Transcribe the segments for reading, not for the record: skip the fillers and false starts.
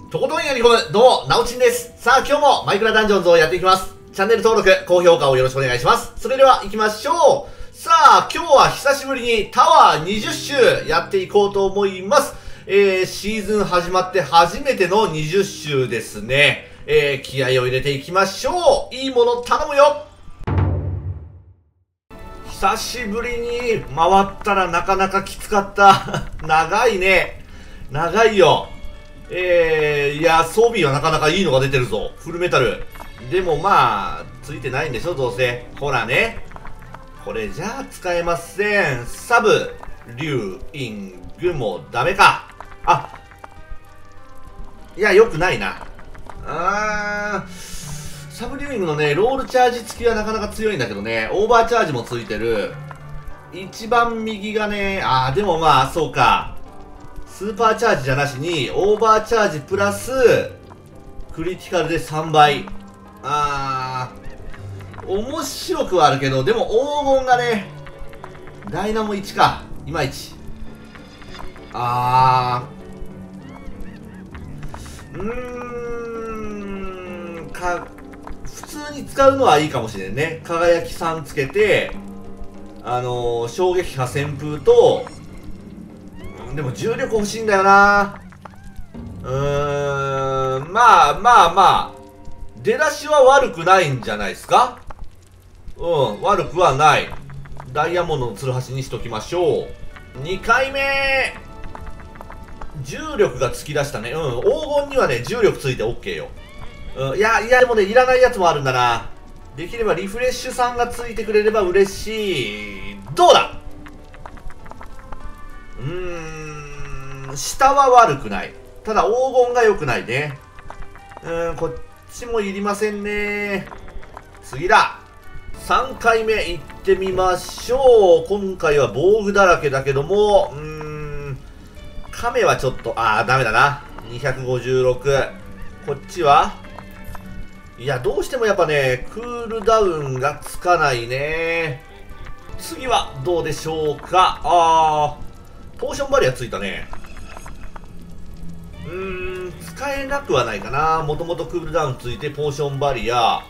とことんやり込む、どうも、なおちんです。さあ、今日もマイクラダンジョンズをやっていきます。チャンネル登録、高評価をよろしくお願いします。それでは行きましょう。さあ、今日は久しぶりにタワー20周やっていこうと思います。シーズン始まって初めての20周ですね。気合を入れていきましょう。いいもの頼むよ。久しぶりに回ったらなかなかきつかった。長いね。長いよ。いや、装備はなかなかいいのが出てるぞ。フルメタル。でもまあ、ついてないんでしょ、どうせ。ほらね。これじゃあ使えません。サブ、竜、イングもダメか。あ、いや、よくないな。サブリューイングのね、ロールチャージ付きはなかなか強いんだけどね、オーバーチャージもついてる。一番右がね、でもまあ、そうか。スーパーチャージじゃなしに、オーバーチャージプラス、クリティカルで3倍。面白くはあるけど、でも黄金がね、ダイナモ1か。いまいち。普通に使うのはいいかもしれんね。輝き3つけて、衝撃波旋風と、でも重力欲しいんだよな。まあ、出だしは悪くないんじゃないですか。悪くはない。ダイヤモンドのツルハシにしときましょう。2回目重力が突き出したね。黄金にはね、重力ついて OK よ。いや、でもね、いらないやつもあるんだな。できればリフレッシュさんがついてくれれば嬉しい。どうだ。下は悪くない。ただ黄金が良くないね。こっちもいりませんね。次だ。3回目行ってみましょう。今回は防具だらけだけども、亀はちょっと、ダメだな。256。こっちはいや、どうしてもやっぱね、クールダウンがつかないね。次はどうでしょうか。ポーションバリアついたね。使えなくはないかな。もともとクールダウンついてポーションバリア。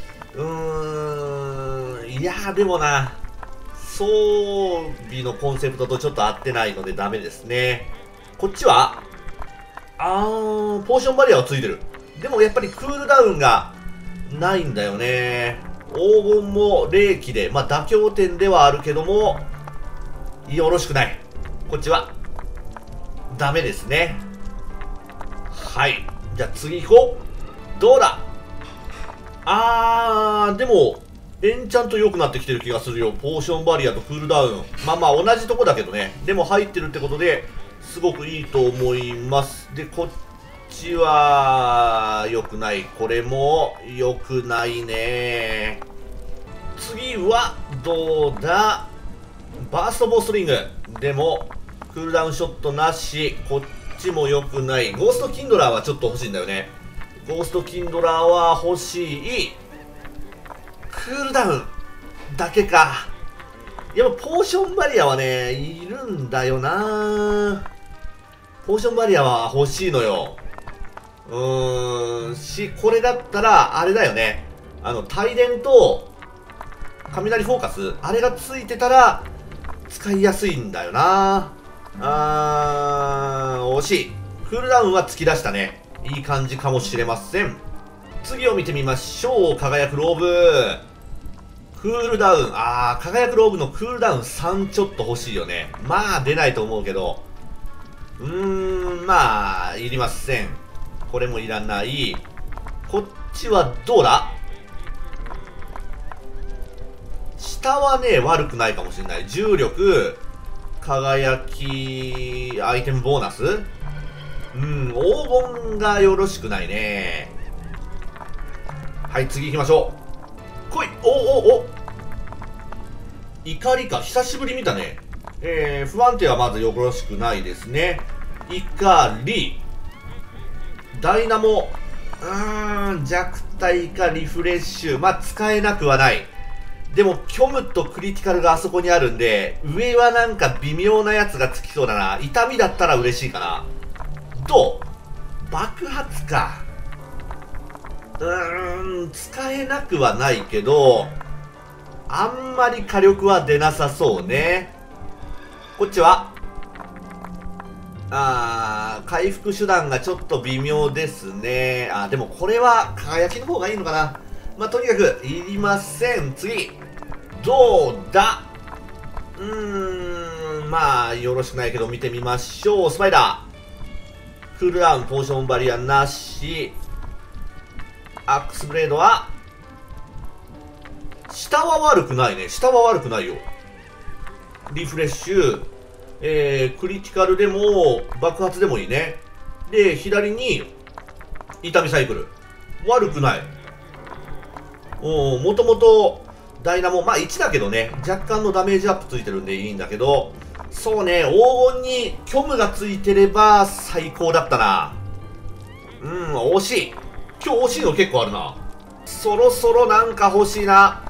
いやでもな、装備のコンセプトとちょっと合ってないのでダメですね。こっちはポーションバリアはついてる。でもやっぱりクールダウンがないんだよね。黄金も霊気で、妥協点ではあるけども、よろしくない。こっちはダメですね。はい。じゃあ次行こう。どうだ。でも、エンチャント良くなってきてる気がするよ。ポーションバリアとクールダウン。同じとこだけどね。でも入ってるってことで、すごくいいと思います。で、こっちは、良くない。これも、良くないね。次は、どうだ。バーストボーストリング。でも、クールダウンショットなし。こっちも良くない。ゴーストキンドラーはちょっと欲しいんだよね。ゴーストキンドラーは欲しい。クールダウンだけか。やっぱポーションバリアはね、いるんだよな。ポーションバリアは欲しいのよ。これだったら、あれだよね。帯電と、雷フォーカス、あれがついてたら、使いやすいんだよな。惜しい。クールダウンは突き出したね。いい感じかもしれません。次を見てみましょう。輝くローブ。クールダウン。輝くローブのクールダウン3ちょっと欲しいよね。出ないと思うけど。いりません。これもいらない。こっちはどうだ。下はね、悪くないかもしれない。重力、輝き、アイテムボーナス。黄金がよろしくないね。はい、次行きましょう。来い。怒りか。久しぶり見たね。不安定はまずよろしくないですね。怒り。ダイナモ。弱体かリフレッシュ。使えなくはない。でも、虚無とクリティカルがあそこにあるんで、上はなんか微妙なやつがつきそうだな。痛みだったら嬉しいかな。どう爆発か。使えなくはないけど、あんまり火力は出なさそうね。こっちは回復手段がちょっと微妙ですね。でもこれは輝きの方がいいのかな。まあ、とにかくいりません。次どうだ。まあよろしくないけど見てみましょう。スパイダークールダウン、ポーションバリアなし。アックスブレードは下は悪くないね。下は悪くないよ。リフレッシュ、クリティカルでも爆発でもいいね。で左に痛みサイクル、悪くない。もともとダイナモまあ1だけどね、若干のダメージアップついてるんでいいんだけど、そうね、黄金に虚無がついてれば最高だったな。惜しい。今日惜しいの結構あるな。そろそろなんか欲しいな。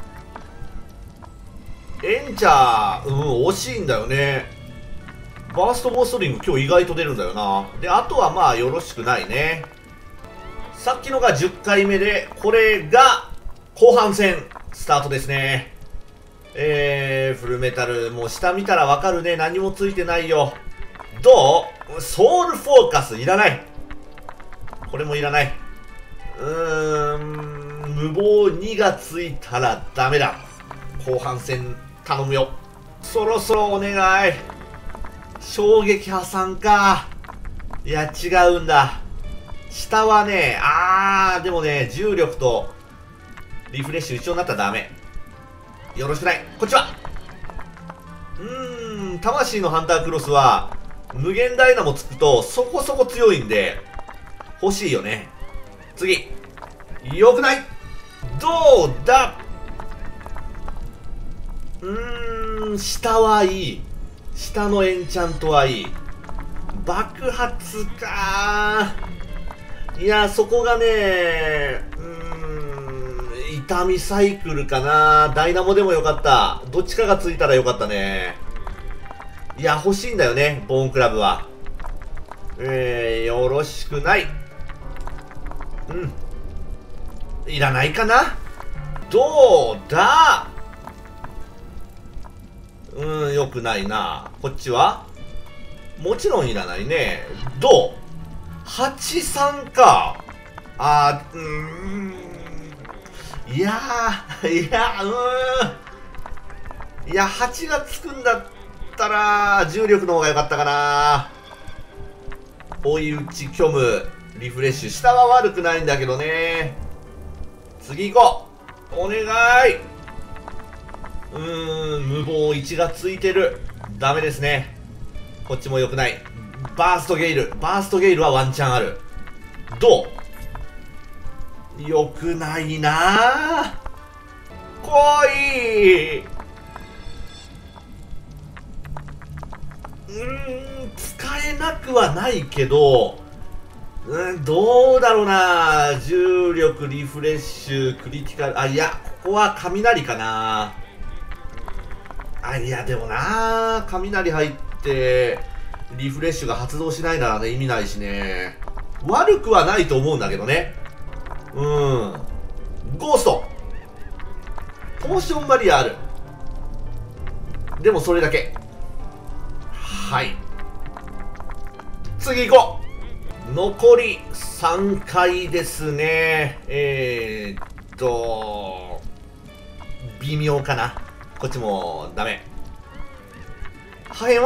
エンチャー惜しいんだよね。バーストボーストリング今日意外と出るんだよな。であとはまあよろしくないね。さっきのが10回目で、これが後半戦スタートですね。フルメタルもう下見たらわかるね。何もついてないよ。どう？ソウルフォーカスいらない。これもいらない。無謀2がついたらダメだ。後半戦頼むよ。そろそろお願い。衝撃破産か。いや違うんだ。下はね、でもね、重力とリフレッシュ一緒になったらダメ。よろしくない。こっちは魂のハンタークロスは無限ダイナもつくとそこそこ強いんで欲しいよね。次よくない。どうだ。下はいい。下のエンチャントはいい。爆発か。いやそこがね、痛みサイクルかな。ダイナモでもよかった。どっちかがついたらよかったね。いや欲しいんだよね、ボーンクラブは。よろしくない。いらないかな。どうだ。よくないな。こっちはもちろんいらないね。どう ?83 か。いや8がつくんだったら重力の方が良かったかな。追い打ち虚無リフレッシュ、下は悪くないんだけどね。次行こう。お願い。無謀1がついてる。ダメですね。こっちも良くない。バーストゲイル。バーストゲイルはワンチャンある。どう？良くないな。来い。使えなくはないけど、どうだろうな。重力、リフレッシュ、クリティカル。いや、ここは雷かな。いや、でもな、雷入って、リフレッシュが発動しないならね、意味ないしね。悪くはないと思うんだけどね。ゴースト。ポーションバリアある。でもそれだけ。はい。次行こう。残り3回ですね。微妙かな。こっちもダメ。破片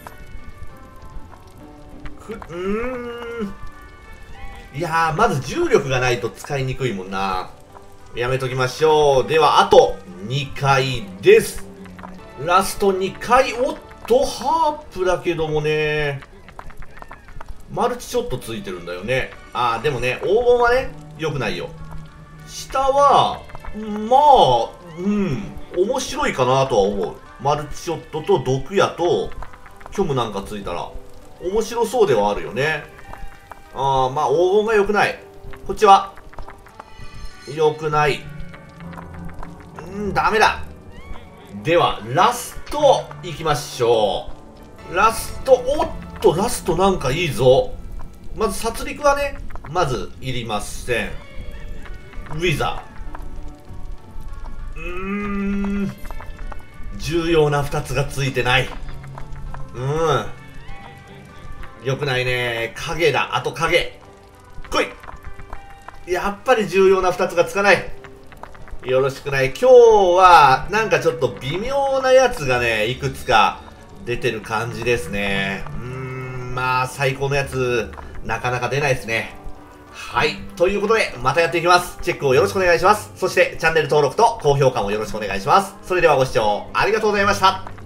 はいやー、まず重力がないと使いにくいもんな。やめときましょう。ではあと2回です。ラスト2回。おっとハープだけどもね、マルチちょっとついてるんだよね。でもね、黄金はね良くないよ。下はまあ面白いかなとは思う。マルチショットと毒矢と虚無なんかついたら面白そうではあるよね。まあ黄金が良くない。こっちは良くない。ダメだ。ではラストいきましょう。ラスト、おっとラストなんかいいぞ。まず殺戮はねまずいりません。ウィザー。重要な2つがついてない。よくないね。影だ。あと影。来い。やっぱり重要な2つがつかない。よろしくない。今日は、なんかちょっと微妙なやつがね、いくつか出てる感じですね。まあ、最高のやつ、なかなか出ないですね。はい。ということで、またやっていきます。チェックをよろしくお願いします。そして、チャンネル登録と高評価もよろしくお願いします。それではご視聴ありがとうございました。